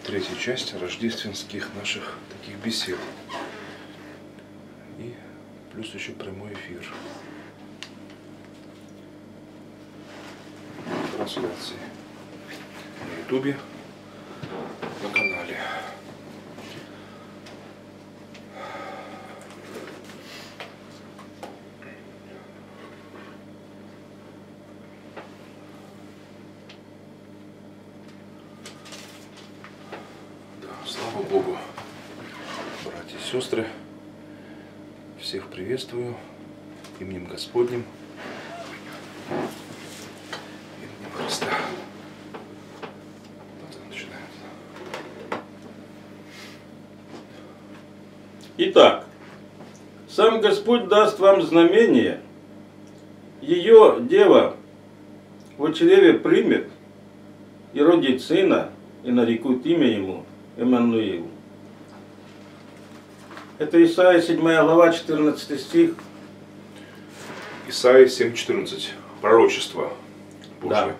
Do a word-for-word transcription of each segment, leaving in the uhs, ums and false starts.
третья часть рождественских наших таких бесед. И плюс еще прямой эфир. Трансляции на ютубе, на канале. Слава Богу, братья и сестры, всех приветствую именем Господним, именем Христа. Начинаем. Итак, сам Господь даст вам знамение, ее дева в чреве примет и родит сына, и нарекут имя ему Эммануил. Это Исайя седьмая глава, четырнадцатый стих. Исайя семь четырнадцать. Пророчество Божье. Да.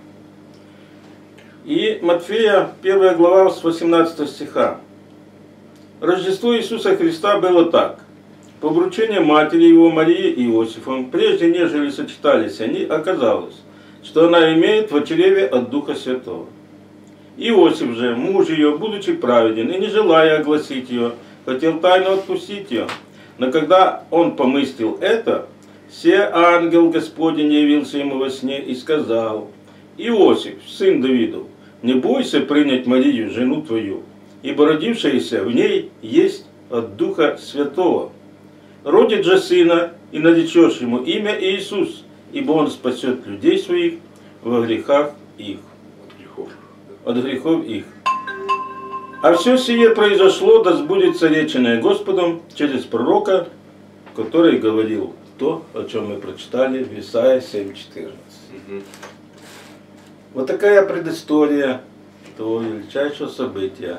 И Матфея первая глава с восемнадцатого стиха. Рождество Иисуса Христа было так. По обручению матери его Марии и Иосифом, прежде нежели сочетались они, оказалось, что она имеет в чреве от Духа Святого. Иосиф же, муж ее, будучи праведен и не желая огласить ее, хотел тайно отпустить ее. Но когда он помыслил это, се ангел Господень явился ему во сне и сказал: Иосиф, сын Давидов, не бойся принять Марию, жену твою, ибо родившаяся в ней есть от Духа Святого. Родит же сына, и наречешь ему имя Иисус, ибо он спасет людей своих во грехах их. От грехов их. А все сие произошло, да сбудется реченное Господом через пророка, который говорил то, о чем мы прочитали в Исайя семь четырнадцать. Угу. Вот такая предыстория того величайшего события,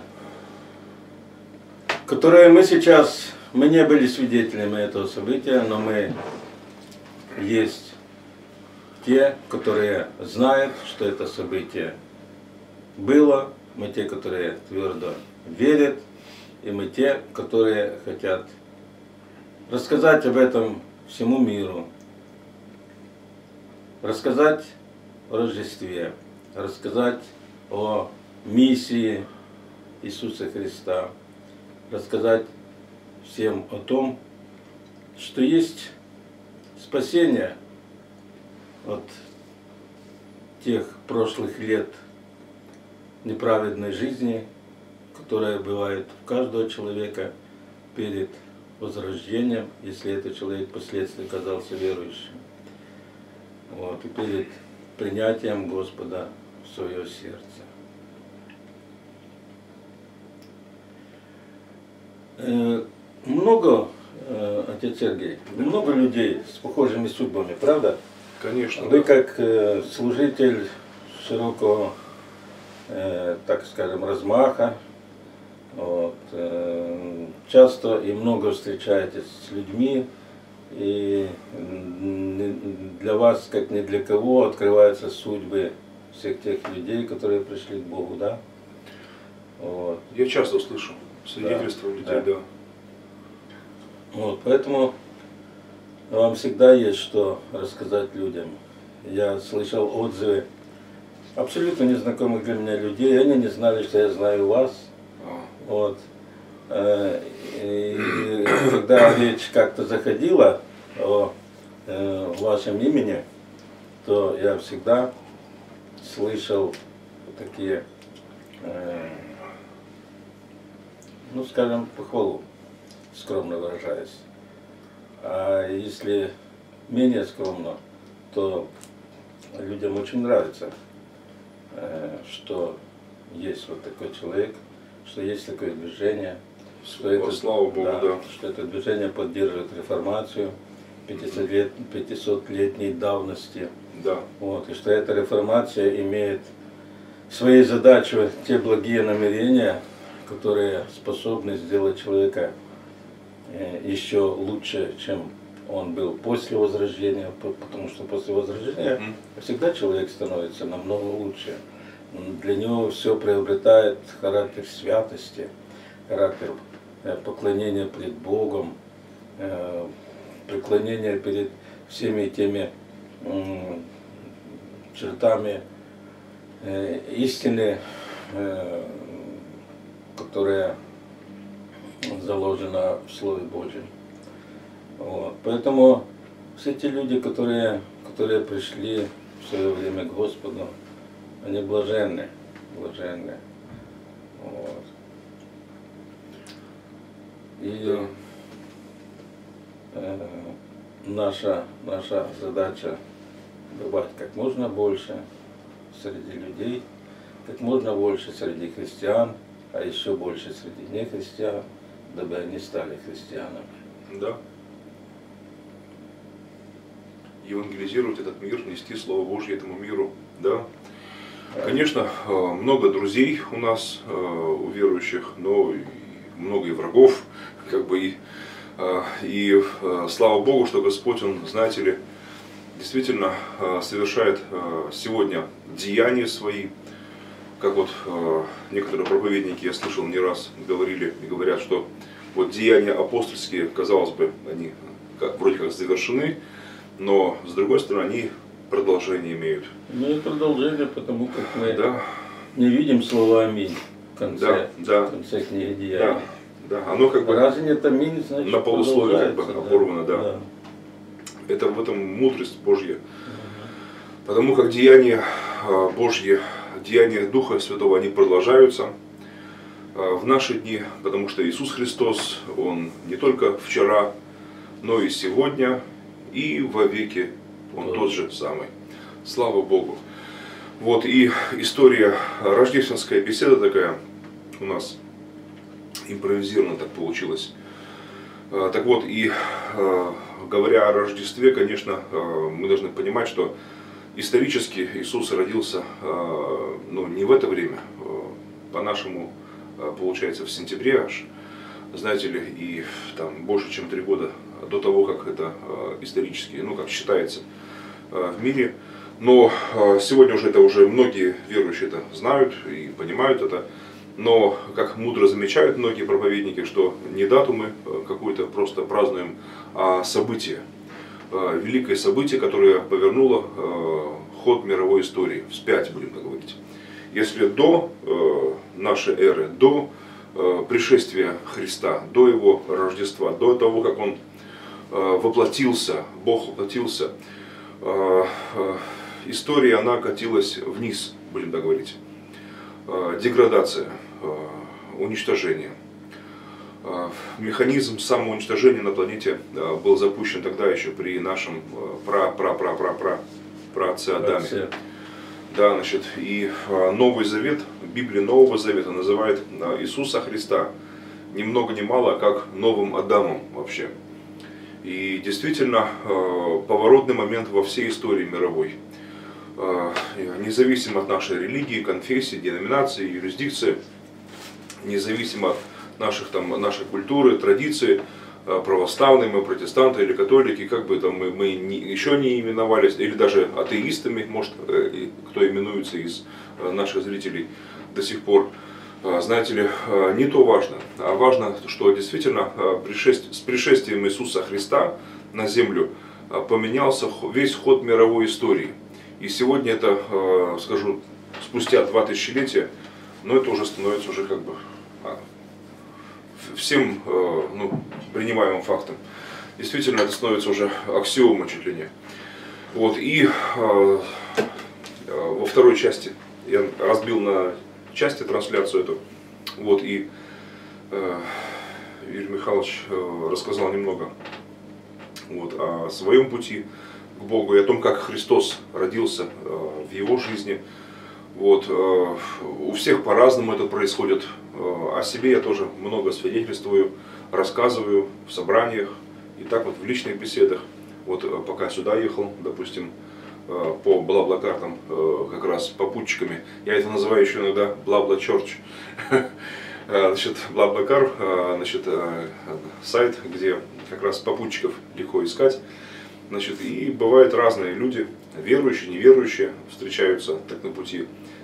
которое мы сейчас, мы не были свидетелями этого события, но мы есть те, которые знают, что это событие было, мы те, которые твердо верят, и мы те, которые хотят рассказать об этом всему миру, рассказать о Рождестве, рассказать о миссии Иисуса Христа, рассказать всем о том, что есть спасение от тех прошлых лет неправедной жизни, которая бывает у каждого человека перед возрождением, если этот человек впоследствии оказался верующим. Вот, и перед принятием Господа в свое сердце. Э, много, э, отец Сергей, много людей с похожими судьбами, правда? Конечно. Вы да. как э, служитель широкого, Э, так скажем, размаха. Вот, э, часто и много встречаетесь с людьми, и для вас, как ни для кого, открываются судьбы всех тех людей, которые пришли к Богу, да? Вот. Я часто слышу свидетельства да, людей, да. да. Вот, поэтому вам всегда есть что рассказать людям. Я слышал отзывы абсолютно незнакомых для меня людей, они не знали, что я знаю вас. Вот. И когда речь как-то заходила о вашем имени, то я всегда слышал такие, ну скажем, похвалу, скромно выражаясь. А если менее скромно, то людям очень нравится, что есть вот такой человек, что есть такое движение, что это, слава Богу, да, да. что это движение поддерживает реформацию пятисотлетней давности. Да. Вот, и что эта реформация имеет своей задачей те благие намерения, которые способны сделать человека еще лучше, чем он был после возрождения, потому что после возрождения mm-hmm. всегда человек становится намного лучше. для него все приобретает характер святости, характер поклонения пред Богом, преклонения перед всеми теми чертами истины, которая заложена в Слове Божьем. Вот. Поэтому все те люди, которые, которые пришли в свое время к Господу, они блаженны, блаженны. Вот. И да. э, наша, наша задача бывать как можно больше среди людей, как можно больше среди христиан, а еще больше среди нехристиан, дабы они стали христианами. Да. Евангелизировать этот мир, нести Слово Божье этому миру. Да. Конечно, много друзей у нас, у верующих, но и много и врагов, как бы и, и слава Богу, что Господь, Он, знаете ли, действительно совершает сегодня деяния свои, как вот некоторые проповедники, я слышал не раз, говорили и говорят, что вот деяния апостольские, казалось бы, они как, вроде как завершены, но с другой стороны они продолжение имеют. Имеют продолжение, потому как мы да. не видим слова «Аминь» в конце, да, да. в конце книги Деяний. Да, да. Оно как бы Разве нет «Аминь», значит, на полусловие как бы да. оборвано, да. да. Это в этом мудрость Божья. Угу. Потому как деяния Божьи, деяния Духа Святого, они продолжаются в наши дни, потому что Иисус Христос, Он не только вчера, но и сегодня, и вовеки Он тот же самый. Слава Богу. Вот и история, рождественская беседа такая у нас, импровизированно так получилось. Так вот, и говоря о Рождестве, конечно, мы должны понимать, что исторически Иисус родился, ну, не в это время, по-нашему, получается, в сентябре аж, знаете ли, и там больше, чем три года до того, как это исторически, ну, как считается в мире. Но сегодня уже это уже многие верующие это знают и понимают это. Но, как мудро замечают многие проповедники, что не дату мы какую-то просто празднуем, а событие. Великое событие, которое повернуло ход мировой истории, вспять, будем так говорить. Если до нашей эры, до пришествия Христа, до Его Рождества, до того, как Он воплотился, Бог воплотился, история, она катилась вниз, будем так говорить. Деградация, уничтожение. Механизм самоуничтожения на планете был запущен тогда еще при нашем пра-пра-пра-пра-пра праотце Адаме. Да, значит, и Новый Завет, Библия Нового Завета называет Иисуса Христа ни много ни мало, как новым Адамом вообще. И действительно поворотный момент во всей истории мировой. Независимо от нашей религии, конфессии, деноминации, юрисдикции, независимо от наших, там, нашей культуры, традиций, православные мы, протестанты или католики, как бы там мы, мы не, еще не именовались, или даже атеистами, может, кто именуется из наших зрителей до сих пор. Знаете ли, не то важно, а важно, что действительно с пришествием Иисуса Христа на землю поменялся весь ход мировой истории. И сегодня это, скажу, спустя два тысячелетия, но это уже становится уже как бы всем, ну, принимаемым фактом. Действительно, это становится уже аксиомой чуть ли не. Вот, и э, во второй части я разбил на части трансляцию эту. Вот, и э, Юрий Михайлович э, рассказал немного вот, о своем пути к Богу и о том, как Христос родился э, в его жизни. Вот, э, у всех по-разному это происходит. О себе я тоже много свидетельствую, рассказываю в собраниях и так вот в личных беседах. Вот пока сюда ехал, допустим, по бла-бла-картам, как раз попутчиками. Я это называю еще иногда бла-бла-чорч. Значит, бла-бла-кар, значит, сайт, где как раз попутчиков легко искать. Значит, и бывают разные люди, верующие, неверующие, встречаются так на пути.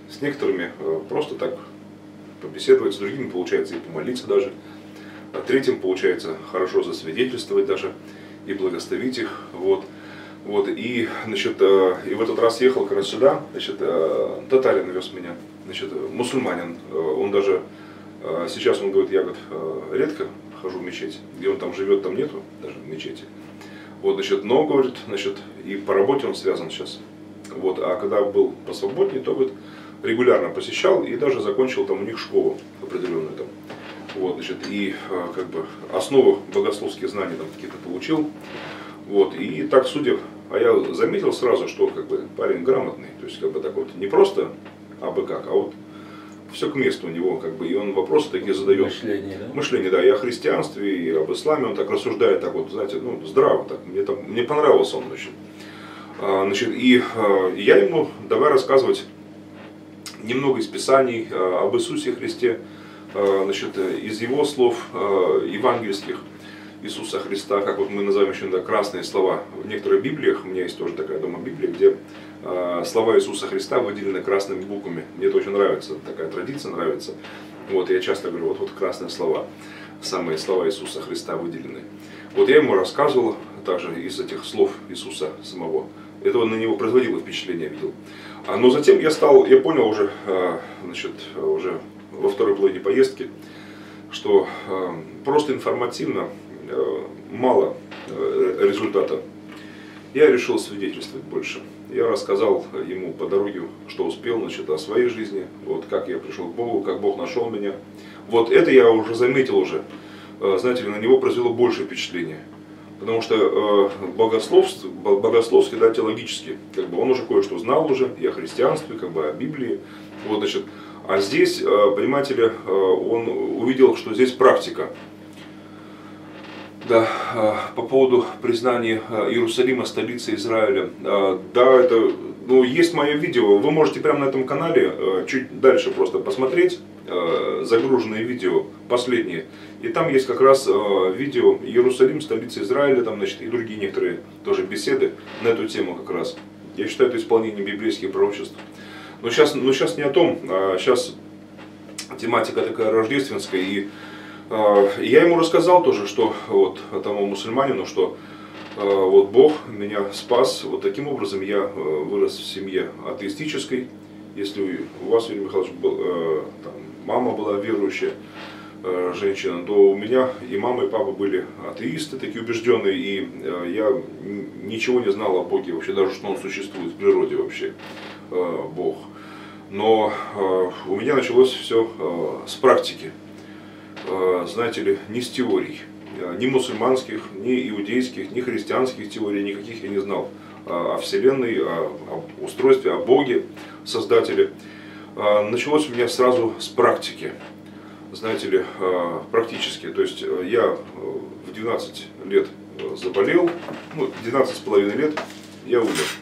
С некоторыми просто так побеседовать, с другими получается и помолиться даже. А третьим получается хорошо засвидетельствовать даже и благословить их. Вот. Вот. И, значит, и в этот раз ехал как раз сюда, значит, татарин вез меня, значит, мусульманин. Он даже, сейчас он говорит, я говорит, редко хожу в мечеть, где он там живет, там нету даже мечети. Вот, значит, но, говорит, значит, и по работе он связан сейчас. Вот, а когда был посвободнее, то, говорит, регулярно посещал и даже закончил там у них школу определенную там. Вот, значит, и как бы основы богословских знаний там какие-то получил. Вот, и так судя, а я заметил сразу, что как бы парень грамотный, то есть как бы так вот не просто абы как, а вот все к месту у него, как бы, и он вопросы такие задает. Мышление, да? Мышление, да, и о христианстве, и об исламе, он так рассуждает, так вот, знаете, ну, здраво, так, мне, там, мне понравился он, значит. А, значит, и а, я ему давай рассказывать немного из Писаний а, об Иисусе Христе, а, значит, из его слов а, евангельских Иисуса Христа, как вот мы называем еще иногда красные слова. В некоторых Библиях, у меня есть тоже такая дома Библия, где э, слова Иисуса Христа выделены красными буквами. Мне это очень нравится, такая традиция нравится. Вот, я часто говорю, вот, вот красные слова, самые слова Иисуса Христа выделены. Вот я ему рассказывал также из этих слов Иисуса самого. Это на него производило впечатление, видел. А, но затем я стал, я понял уже, э, значит, уже во второй половине поездки, что э, просто информативно мало результата. Я решил свидетельствовать больше. Я рассказал ему по дороге, что успел, значит, о своей жизни, вот, как я пришел к Богу, как Бог нашел меня. Вот это я уже заметил уже. Знаете ли, на него произвело больше впечатления. Потому что богословский, богословский, да, теологически, как бы он уже кое-что знал уже и о христианстве, как бы о Библии. Вот, значит, а здесь, понимаете ли, он увидел, что здесь практика. Да, по поводу признания Иерусалима столицей Израиля. Да, это, ну, есть мое видео, вы можете прямо на этом канале чуть дальше просто посмотреть, загруженные видео, последние. И там есть как раз видео Иерусалим, столица Израиля, там, значит, и другие некоторые тоже беседы на эту тему как раз. Я считаю, это исполнение библейских пророчеств. Но сейчас, но сейчас не о том, а сейчас тематика такая рождественская. И я ему рассказал тоже, что вот тому мусульманину, что вот Бог меня спас. Вот таким образом я вырос в семье атеистической. Если у вас, Юрий Михайлович, был, там, мама была верующая женщина, то у меня и мама, и папа были атеисты, такие убежденные, и я ничего не знал о Боге, вообще даже, что Он существует в природе вообще, Бог. Но у меня началось все с практики. Знаете ли, не с теорий, ни мусульманских, ни иудейских, ни христианских теорий, никаких я не знал о Вселенной, о, о устройстве, о Боге, Создателе. Началось у меня сразу с практики, знаете ли, практически. То есть я в двенадцать лет заболел, ну, двенадцать с половиной лет я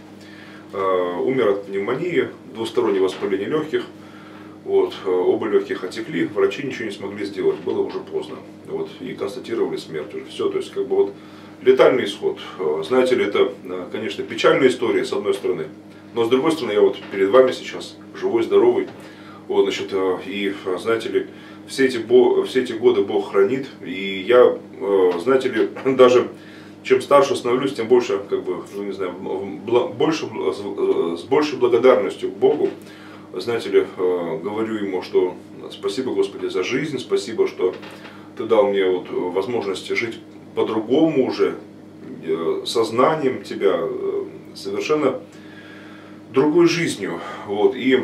умер. Умер от пневмонии, двустороннее воспаление легких. Вот, оба легких отекли, врачи ничего не смогли сделать, было уже поздно. Вот, и констатировали смерть уже. Все, то есть как бы вот летальный исход. Знаете ли, это, конечно, печальная история с одной стороны, но с другой стороны я вот перед вами сейчас живой, здоровый. Вот, значит, и знаете ли, все эти, все эти годы Бог хранит, и я, знаете ли, даже чем старше становлюсь, тем больше, как бы, ну, не знаю, больше, с большей благодарностью к Богу. Знаете ли, говорю ему, что спасибо, Господи, за жизнь, спасибо, что Ты дал мне вот возможность жить по-другому уже, сознанием Тебя, совершенно другой жизнью. Вот. И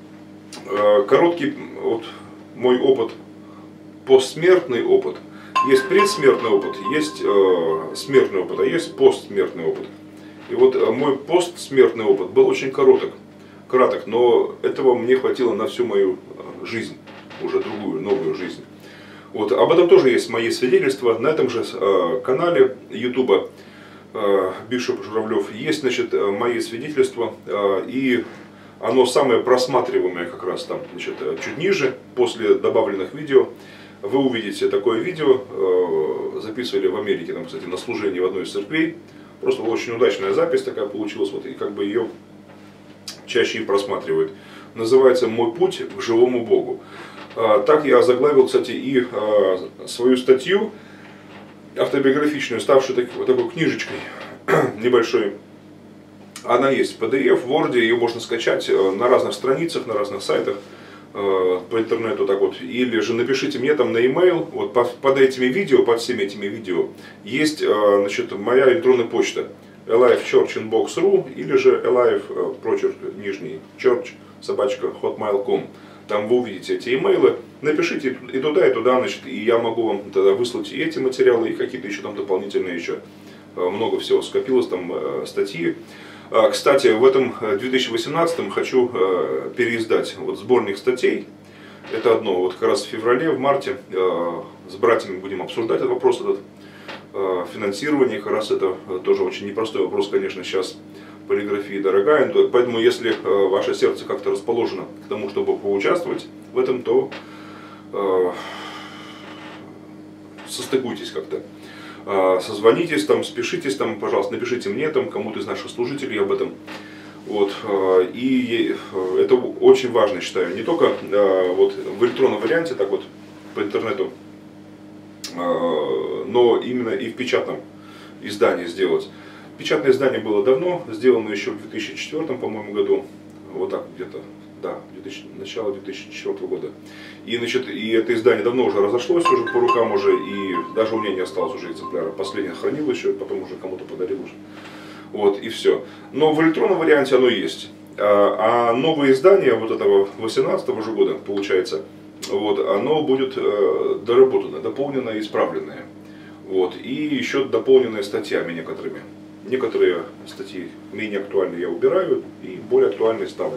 короткий вот, мой опыт, постсмертный опыт, есть предсмертный опыт, есть смертный опыт, а есть постсмертный опыт. И вот мой постсмертный опыт был очень короток. Краток, но этого мне хватило на всю мою жизнь, уже другую, новую жизнь. Вот, об этом тоже есть мои свидетельства. На этом же э, канале ютуба э, Бишоп Журавлев есть, значит, мои свидетельства. Э, и оно самое просматриваемое как раз там, значит, чуть ниже, после добавленных видео. Вы увидите такое видео, э, записывали в Америке, там, кстати, на служении в одной из церквей. Просто очень удачная запись такая получилась, вот, и как бы ее чаще и просматривают. называется «Мой путь к живому Богу». Так я озаглавил, кстати, и свою статью автобиографичную, ставшую такой, такой книжечкой небольшой. Она есть в пи ди эф, в Word, ее можно скачать на разных страницах, на разных сайтах по интернету, так вот. Или же напишите мне там на e-mail, вот под этими видео, под всеми этими видео есть, значит, моя электронная почта elifechurchinbox точка ру или же elif, прочерк, нижний, church, собачка, hotmail точка ком. Там вы увидите эти имейлы, напишите и туда, и туда, значит, и я могу вам тогда выслать и эти материалы, и какие-то еще там дополнительные еще. Много всего скопилось, там статьи. Кстати, в этом две тысячи восемнадцатом хочу переиздать вот сборник статей. Это одно. Вот как раз в феврале, в марте с братьями будем обсуждать этот вопрос, этот финансирование. Как раз это тоже очень непростой вопрос, конечно, сейчас. Полиграфия дорогая, поэтому если ваше сердце как-то расположено к тому, чтобы поучаствовать в этом, то э, состыкуйтесь как-то, э, созвонитесь, там, спешитесь, там, пожалуйста, напишите мне, там, кому-то из наших служителей об этом. Вот, э, и это очень важно, считаю, не только э, вот, в электронном варианте, так вот, по интернету, э, но именно и в печатном издании сделать. Печатное издание было давно, сделано еще в две тысячи четвёртом, по-моему, году, вот так где-то, да, начало две тысячи четвёртого года. И, значит, и это издание давно уже разошлось, уже по рукам уже, и даже у меня не осталось уже экземпляра. Последнее хранил еще, потом уже кому-то подарил уже. Вот, и все. Но в электронном варианте оно есть. А, а новое издание вот этого восемнадцатого же года, получается, вот, оно будет э, доработано, дополнено и исправленное. Вот, и еще дополненное статьями некоторыми. Некоторые статьи менее актуальные я убираю и более актуальные ставлю.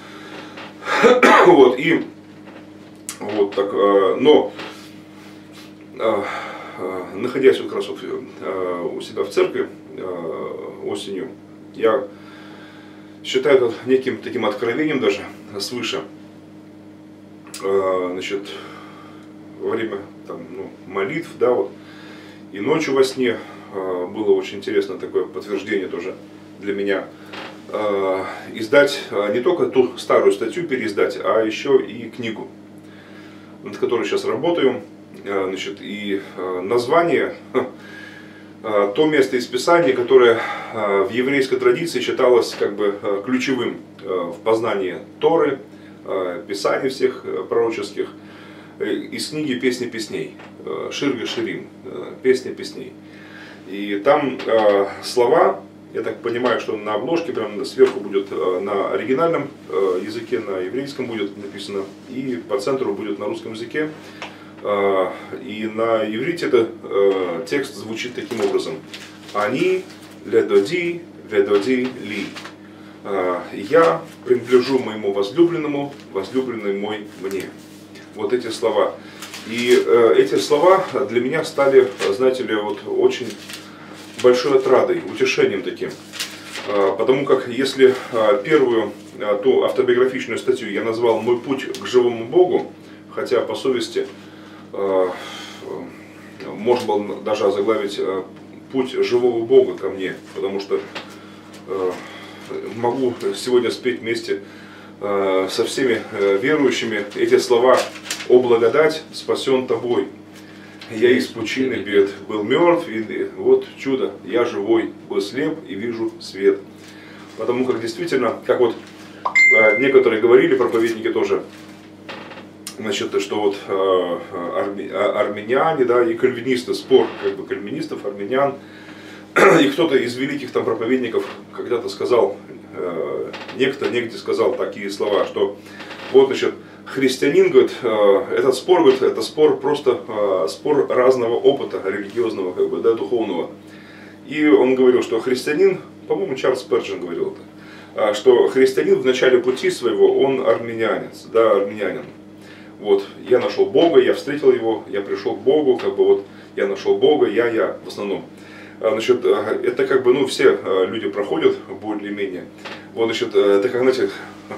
Вот, и вот так, но находясь вот как раз вот у себя в церкви осенью, я считаю это неким таким откровением даже свыше. Значит, во время там, ну, молитв, да, вот, и ночью во сне было очень интересно такое подтверждение тоже для меня. Издать не только ту старую статью переиздать, а еще и книгу, над которой сейчас работаю. Значит, и название, то место из Писания, которое в еврейской традиции считалось как бы ключевым в познании Торы, Писаний всех пророческих, из книги «Песни песней», Шир Гаширим, «Песня песней». И там э, слова, я так понимаю, что на обложке прям сверху будет э, на оригинальном э, языке, на еврейском будет написано, и по центру будет на русском языке. Э, и на иврите это э, текст звучит таким образом: «Они ледоди, ведоди ли». Э, «Я принадлежу моему возлюбленному, возлюбленный мой мне». Вот эти слова. И э, эти слова для меня стали, знаете ли, вот очень большой отрадой, утешением таким. Э, потому как если э, первую, э, ту автобиографичную статью я назвал «Мой путь к живому Богу», хотя по совести э, можно было даже озаглавить э, «Путь живого Бога ко мне», потому что э, могу сегодня спеть вместе э, со всеми э, верующими эти слова: «О благодать, спасен тобой, я из пучины бед был мертв, и вот чудо, я живой, был слеп и вижу свет». Потому как действительно, как вот некоторые говорили, проповедники тоже, значит, что вот арми, армяне, да, и кальвинисты, спор как бы кальвинистов, армян, и кто-то из великих там проповедников когда-то сказал, некто негде сказал такие слова, что вот, значит, христианин, говорит, этот спор, говорит, это спор просто спор разного опыта религиозного, как бы, да, духовного. И он говорил, что христианин, по-моему, Чарльз Спurgeon говорил это, что христианин в начале пути своего, он армянянец, да, армянин. Вот, я нашел Бога, я встретил его, я пришел к Богу, как бы вот, я нашел Бога, я, я, в основном. Значит, это как бы, ну, все люди проходят более-менее. Вот, значит, это как, знаете,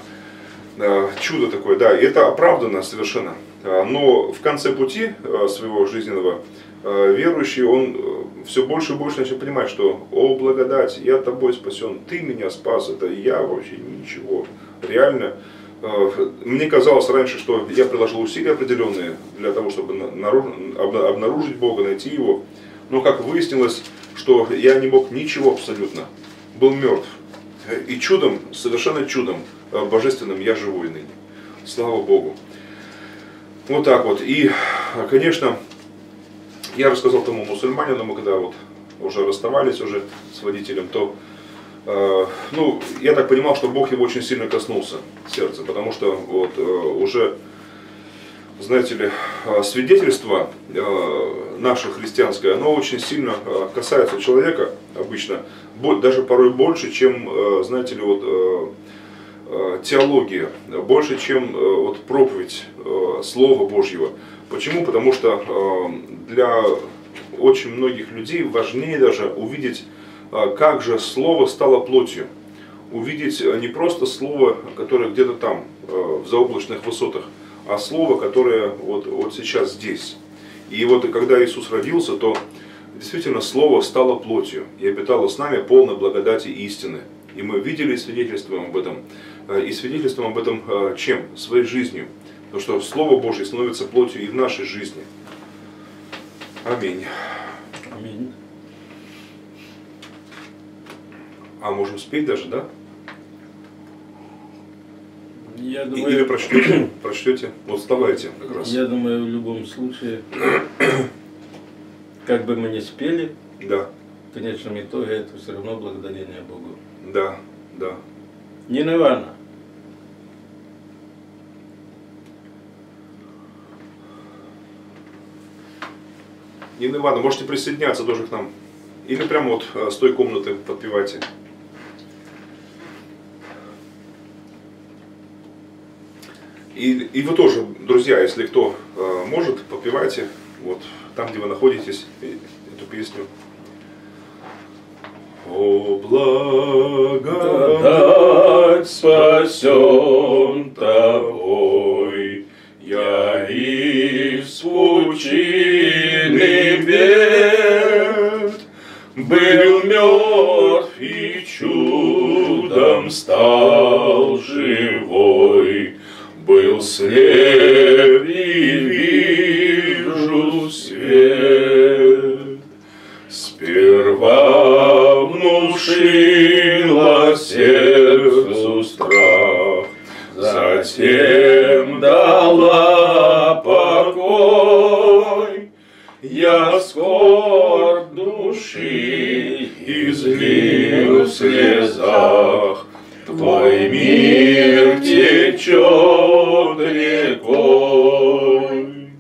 чудо такое, да, и это оправдано совершенно. Но в конце пути своего жизненного верующий, он все больше и больше начал понимать, что «О, благодать, я тобой спасен, ты меня спас, это я вообще ничего». Реально, Мне казалось раньше, что я приложил усилия определенные для того, чтобы обнаружить Бога, найти Его. Но как выяснилось, что я не мог ничего абсолютно. Был мертв. И чудом, совершенно чудом божественным я живой ныне. Слава Богу. Вот так вот. И, конечно, я рассказал тому мусульманину, мы когда вот уже расставались уже с водителем, то, э, ну, я так понимал, что Бог его очень сильно коснулся сердца, потому что вот э, уже, знаете ли, свидетельство э, наше христианское, оно очень сильно э, касается человека обычно, даже порой больше, чем, э, знаете ли, вот э, э, теология, больше, чем э, вот проповедь э, Слова Божьего. Почему? Потому что э, для очень многих людей важнее даже увидеть, э, как же Слово стало плотью. Увидеть не просто Слово, которое где-то там, э, в заоблачных высотах, а Слово, которое вот, вот сейчас здесь. И вот когда Иисус родился, то действительно Слово стало плотью и обитало с нами полной благодати и истины. И мы видели и свидетельствуем об этом. И свидетельствуем об этом чем? Своей жизнью. Потому что Слово Божье становится плотью и в нашей жизни. Аминь. Аминь. А можем спеть даже, да? Я думаю, Или прочтете, прочтете. Вот вставайте как раз. Я думаю, в любом случае, как бы мы ни спели, Да. в конечном итоге это все равно благодарение Богу. Да, да. Нина Ивановна. Нина Ивановна, можете присоединяться тоже к нам. Или прямо вот с той комнаты подпевайте. И, и вы тоже, друзья, если кто э, может, попивайте вот там, где вы находитесь, эту песню. О, благодать спасен тобой, я из пучины бед был мертв и чудом стал живой. Был слеп и вижу свет. Сперва внушила сердцу страх, затем дала покой. Я скорбь души излил в слезах, Твой мир течет рекой.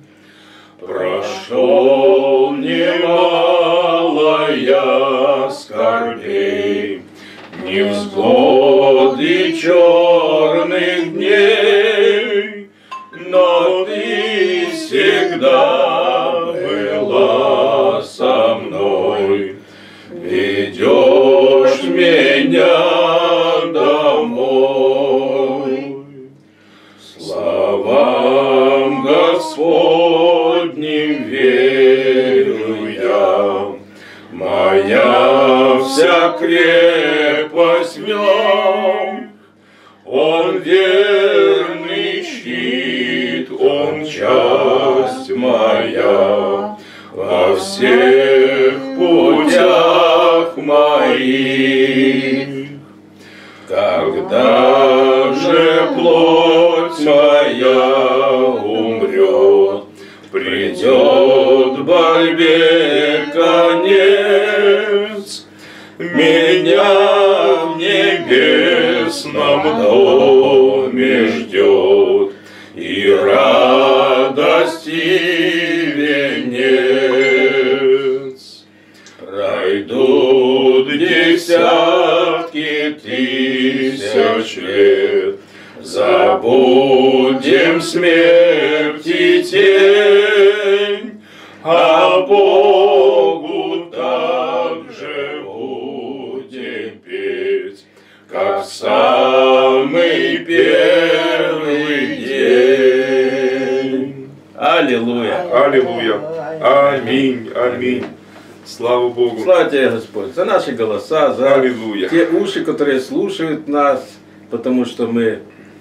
Прошел немало я скорбей, невзгод и черных дней, но Ты всегда была со мной, ведешь меня домой. Словам Господним верю я, моя вся крепость в нем. Он верный щит, он часть моя во всех путях моих. Когда же плоть моя умрет, придет борьбе конец, меня в небесном доме ждет и радость и венец. Пройдут десятки тысяч лет, забудем смерть и тень, а Богу также будем петь, как в самый первый день. Аллилуйя. Аллилуйя. Аминь. Аминь. Слава Богу. Слава Тебе, Господь, за наши голоса, за Аллилуйя. те уши, которые слушают нас, потому что мы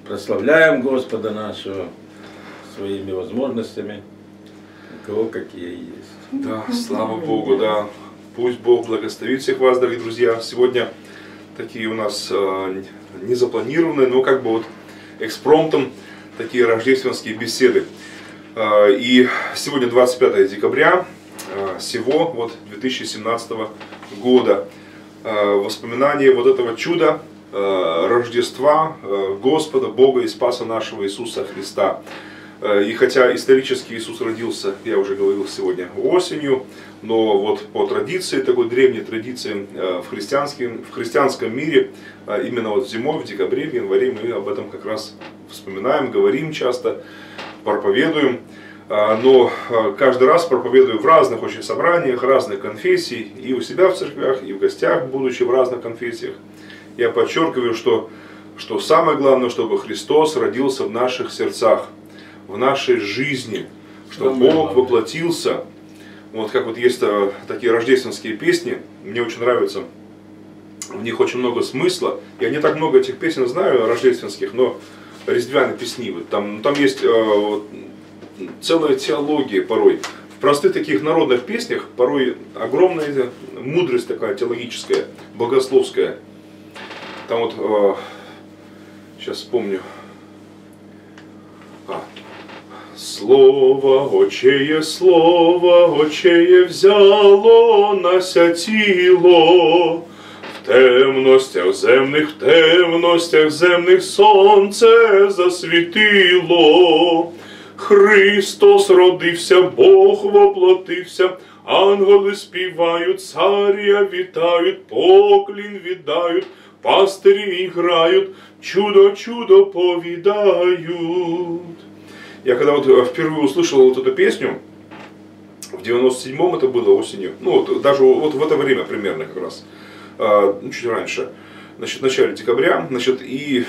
прославляем Господа нашего своими возможностями, у кого какие есть. Да, слава Богу, да. Пусть Бог благословит всех вас, дорогие друзья. Сегодня такие у нас э, незапланированные, но как бы вот экспромтом такие рождественские беседы. Э, и сегодня двадцать пятое декабря э, сего вот две тысячи семнадцатого года. Э, воспоминание вот этого чуда э, Рождества э, Господа, Бога и Спаса нашего Иисуса Христа. И хотя исторически Иисус родился, я уже говорил сегодня, осенью, но вот по традиции, такой древней традиции в христианском, в христианском мире, именно вот зимой, в декабре, в январе мы об этом как раз вспоминаем, говорим часто, проповедуем. Но каждый раз проповедую в разных очень собраниях, разных конфессий, и у себя в церквях, и в гостях, будучи в разных конфессиях. Я подчеркиваю, что, что самое главное, чтобы Христос родился в наших сердцах, в нашей жизни, что Бог воплотился. Вот как вот есть а, такие рождественские песни, мне очень нравятся, в них очень много смысла. Я не так много этих песен знаю, рождественских, но різдвяные песни, вот, там, там есть а, вот, целая теология порой. В простых таких народных песнях порой огромная мудрость такая теологическая, богословская. Там вот, а, сейчас вспомню. А. Слово, очеє слово, очеє взяло, насятіло. В темностях земних, в темностях земних сонце засвітило. Христос родився, Бог воплотився, ангели співають, царя вітають, поклін віддають, пастирі грають, чудо, чудо повідають. Я когда вот впервые услышал вот эту песню, в девяносто седьмом это было осенью, ну вот даже вот в это время примерно как раз, ну, чуть раньше, значит, в начале декабря, значит, и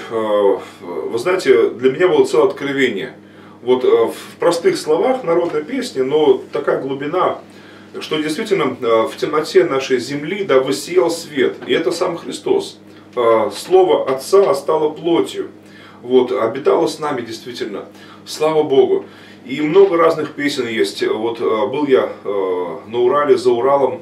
вы знаете, для меня было целое откровение. Вот в простых словах народной песни, но такая глубина, что действительно в темноте нашей земли, да, воссиял свет, и это сам Христос. Слово Отца стало плотью. Вот, обитала с нами действительно, слава Богу. И много разных песен есть. Вот был я на Урале, за Уралом,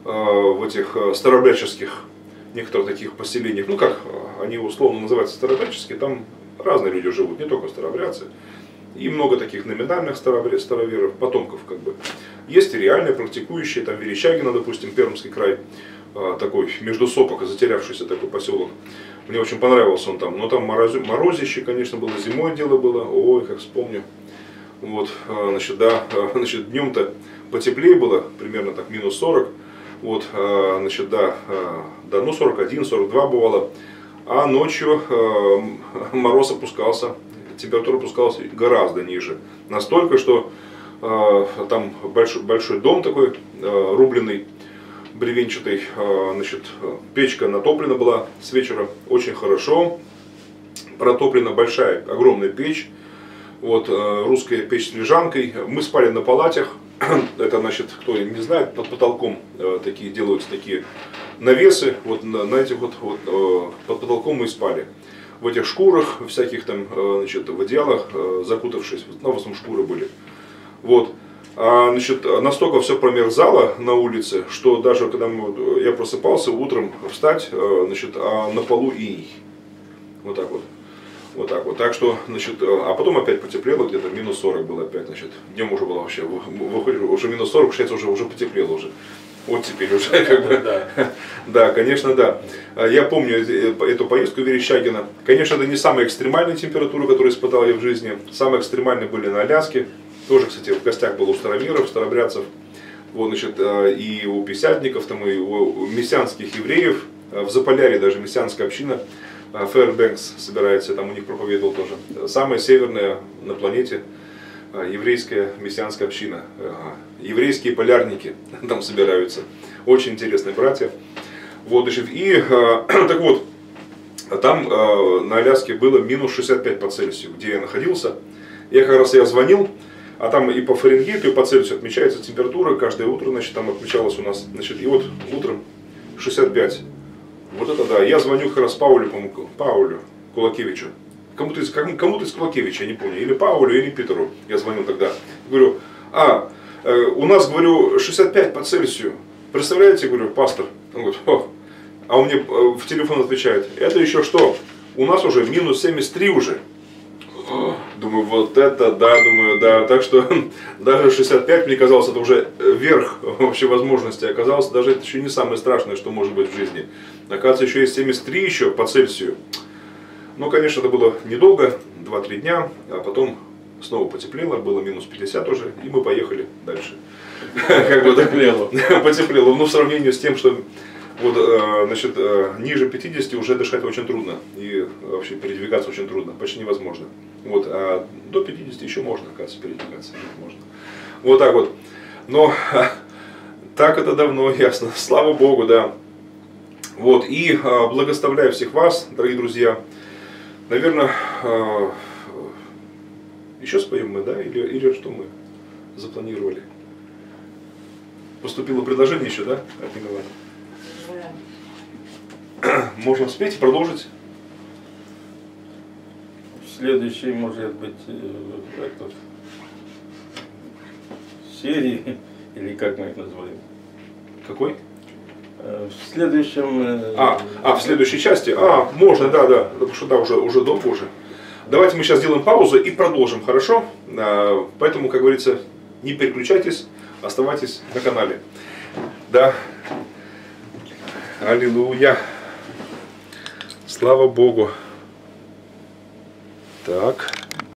в этих старообрядческих некоторых таких поселениях. Ну как, они условно называются старообрядческие, там разные люди живут, не только старообрядцы. И много таких номинальных староверов, потомков как бы. Есть и реальные, практикующие, там Верещагино, допустим, Пермский край, такой междусопок, затерявшийся такой поселок. Мне очень понравился он там, но там мороз, морозище, конечно, было, зимой дело было, ой, как вспомню. Вот, значит, да, значит, днем-то потеплее было, примерно так, минус сорок, вот, значит, да, да, ну сорок один, сорок два бывало, а ночью мороз опускался, температура опускалась гораздо ниже, настолько, что там большой, большой дом такой, рубленый, бревенчатый, значит, печка натоплена была с вечера очень хорошо, протоплена большая, огромная печь, вот, русская печь с лежанкой, мы спали на палатях, это, значит, кто не знает, под потолком такие делаются такие навесы, вот на, на этих вот, вот под потолком мы спали, в этих шкурах, всяких там, значит, в одеялах, закутавшись, ну, в основном шкуры были, вот. А, значит, настолько все промерзало на улице, что даже когда мы, я просыпался утром встать, значит, а на полу иней. Вот так вот. Вот так вот. Так что, значит, а потом опять потеплело, где-то минус сорок было опять, значит, днем уже было вообще, выходит, уже минус сорок, считается, уже, уже потеплело уже. Вот теперь уже, как бы, да. Да, конечно, да. Я помню эту поездку в Верещагино. Конечно, это не самая экстремальная температура, которую испытал я в жизни. Самые экстремальные были на Аляске. Тоже, кстати, в гостях был у староверов, старообрядцев, вот, значит, и у пятидесятников, там, и у мессианских евреев, в Заполярье даже мессианская община, Фэрбэнкс собирается, там у них проповедовал тоже. Самая северная на планете еврейская мессианская община, еврейские полярники там собираются, очень интересные братья. Вот, значит, и, так вот, там на Аляске было минус шестьдесят пять по Цельсию, где я находился. Я как раз я звонил, а там и по Фаренгейту, и по Цельсию отмечается температура, каждое утро, значит, там отмечалось у нас, значит, и вот утром шестьдесят пять. Вот это да. Я звоню как раз Паулю, Паулю Кулакевичу, кому-то из, кому-то из Кулакевича, я не помню, или Паулю, или Питеру, я звонил тогда. Говорю, а, э, у нас, говорю, шестьдесят пять по Цельсию. Представляете, говорю, пастор? Он говорит, о. А он мне в телефон отвечает, это еще что? У нас уже минус семьдесят три уже. Думаю, вот это да, думаю, да. Так что даже шестьдесят пять, мне казалось, это уже верх вообще возможностей. Оказалось, даже это еще не самое страшное, что может быть в жизни. Оказывается, еще есть семьдесят три еще по Цельсию. Ну, конечно, это было недолго, два-три дня, а потом снова потеплело, было минус пятьдесят уже, и мы поехали дальше. Как бы потеплело. Потеплело. Ну, в сравнении с тем, что вот, значит, ниже пятидесяти уже дышать очень трудно. И вообще передвигаться очень трудно, почти невозможно. Вот, а до пятидесяти еще можно, оказывается, передвигаться. Можно. Вот так вот. Но так это давно ясно. Слава Богу, да. Вот, и благословляю всех вас, дорогие друзья. Наверное, еще споем мы, да? Или, или что мы запланировали? Поступило предложение еще, да, от Николая? Да. Можем спеть и продолжить. Следующий, может быть, этот, серии, или как мы их называем? Какой? В следующем... А, а, в следующей части? А, можно, да, да, потому что да, уже, уже долго уже. Давайте мы сейчас сделаем паузу и продолжим, хорошо? Поэтому, как говорится, не переключайтесь, оставайтесь на канале. Да. Аллилуйя. Слава Богу. Так.